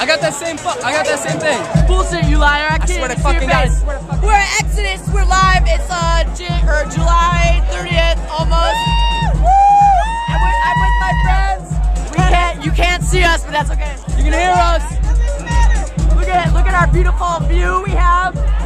I got that same thing. Bullshit, you liar. I can't swear to see your fucking God. face. We're at Exodus. We're live. It's July 30th almost. I'm with my friends. You can't see us, but that's okay. You can hear us. Look at our beautiful view we have.